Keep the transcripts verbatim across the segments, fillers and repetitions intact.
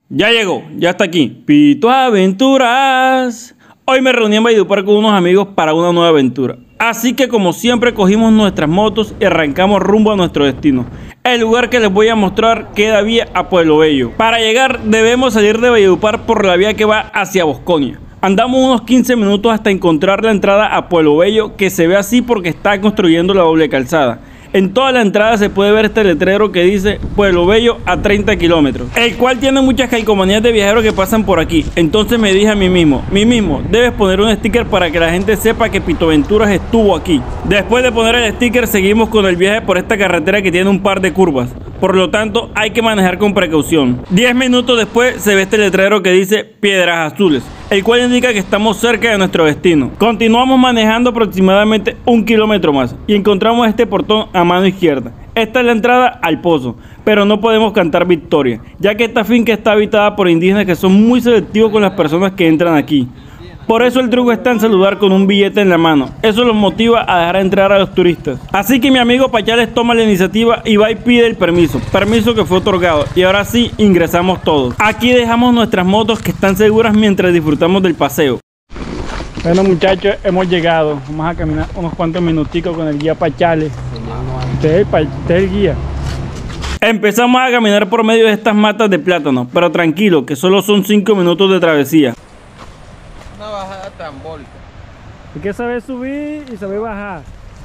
Ya llegó, ya está aquí. Pito Aventuras. Hoy me reuní en Valledupar con unos amigos para una nueva aventura. Así que como siempre cogimos nuestras motos y arrancamos rumbo a nuestro destino. El lugar que les voy a mostrar queda vía a Pueblo Bello. Para llegar debemos salir de Valledupar por la vía que va hacia Bosconia. Andamos unos quince minutos hasta encontrar la entrada a Pueblo Bello, que se ve así porque está construyendo la doble calzada. En toda la entrada se puede ver este letrero que dice Pueblo Bello a treinta kilómetros, el cual tiene muchas calcomanías de viajeros que pasan por aquí. Entonces me dije a mí mismo, mí mismo, debes poner un sticker para que la gente sepa que Pito Aventuras estuvo aquí. Después de poner el sticker seguimos con el viaje por esta carretera que tiene un par de curvas, por lo tanto hay que manejar con precaución. diez minutos después se ve este letrero que dice Piedras Azules, el cual indica que estamos cerca de nuestro destino. Continuamos manejando aproximadamente un kilómetro más y encontramos este portón a mano izquierda. Esta es la entrada al pozo, pero no podemos cantar victoria, ya que esta finca está habitada por indígenas que son muy selectivos con las personas que entran aquí. Por eso el truco está en saludar con un billete en la mano. Eso los motiva a dejar entrar a los turistas. Así que mi amigo Pachales toma la iniciativa y va y pide el permiso. Permiso que fue otorgado. Y ahora sí, ingresamos todos. Aquí dejamos nuestras motos que están seguras mientras disfrutamos del paseo. Bueno muchachos, hemos llegado. Vamos a caminar unos cuantos minuticos con el guía Pachales. Este es el, este es el guía. Empezamos a caminar por medio de estas matas de plátano. Pero tranquilo, que solo son cinco minutos de travesía. Una bajada trambólica. Hay que saber subir y saber bajar.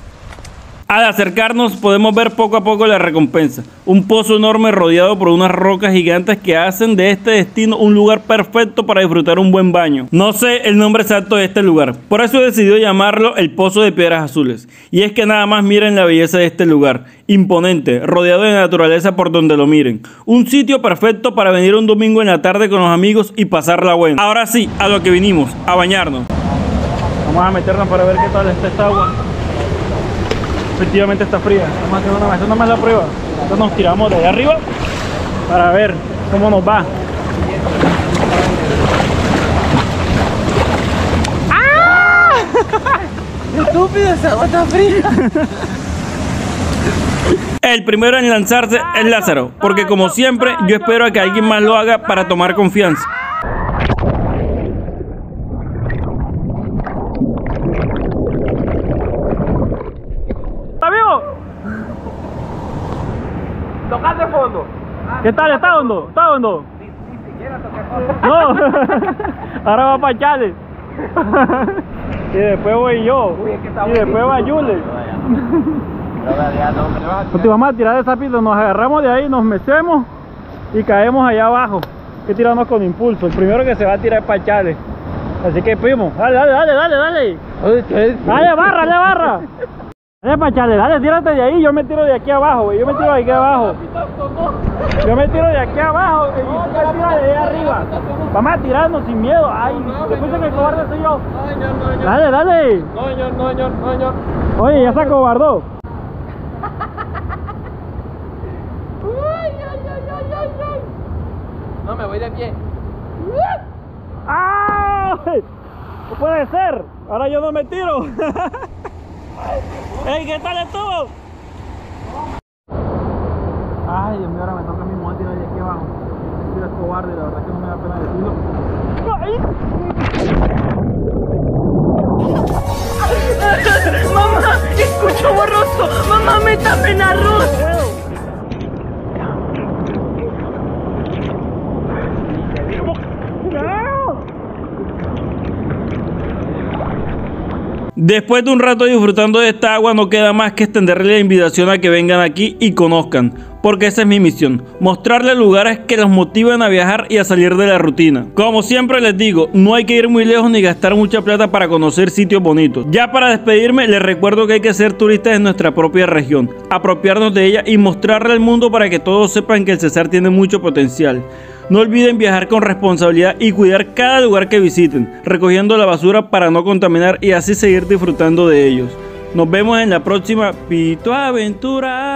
Al acercarnos podemos ver poco a poco la recompensa. Un pozo enorme rodeado por unas rocas gigantes que hacen de este destino un lugar perfecto para disfrutar un buen baño. No sé el nombre exacto de este lugar, por eso he decidido llamarlo el Pozo de Piedras Azules. Y es que nada más miren la belleza de este lugar. Imponente, rodeado de naturaleza por donde lo miren. Un sitio perfecto para venir un domingo en la tarde con los amigos y pasarla buena. Ahora sí, a lo que vinimos, a bañarnos. Vamos a meternos para ver qué tal está esta agua. Efectivamente está fría. Vamos a hacer una, hacer una más la prueba. Entonces nos tiramos de allá arriba para ver cómo nos va. ¡Ah! Estúpido, esa agua está fría. El primero en lanzarse es Lázaro, porque como siempre yo espero a que alguien más lo haga para tomar confianza. Tocate fondo. ¿Qué tal? ¿Está hondo? ¿Está hondo? Ni, ni siquiera toqué fondo. No. Ahora va Pachales. Y después voy yo. Uy, es que está y después va Jules. Nos vamos a tirar de sapito, nos agarramos de ahí, nos mecemos y caemos allá abajo. Hay que tirarnos con impulso. El primero que se va a tirar es Pachales. Así que primo, dale, dale, dale, dale, dale. Dale barra, dale barra. Dale Pachales, dale, tírate de ahí, yo me tiro de aquí abajo, güey. Yo me tiro de aquí abajo. Yo me tiro de aquí abajo y tú me tiras de ahí arriba. Vamos a tirarnos sin miedo. Ay, después de que el cobarde soy yo. Dale, dale. No, señor, no, señor, no, señor. Oye, ya se acobardó. No, me voy de pie. ¡Ay! No puede ser. Ahora yo no me tiro. ¡Ey! ¿Qué tal estuvo? Ay, Dios mío, ahora me toca a mí, me voy a tirar de aquí abajo. Estoy cobarde, la verdad es que no me da pena decirlo. ¡Mamá! ¡Escucho borroso! ¡Mamá, métame en arroz! Después de un rato disfrutando de esta agua, no queda más que extenderle la invitación a que vengan aquí y conozcan, porque esa es mi misión, mostrarles lugares que los motiven a viajar y a salir de la rutina. Como siempre les digo, no hay que ir muy lejos ni gastar mucha plata para conocer sitios bonitos. Ya para despedirme, les recuerdo que hay que ser turistas en nuestra propia región, apropiarnos de ella y mostrarle al mundo para que todos sepan que el Cesar tiene mucho potencial. No olviden viajar con responsabilidad y cuidar cada lugar que visiten, recogiendo la basura para no contaminar y así seguir disfrutando de ellos. Nos vemos en la próxima Pito Aventuras.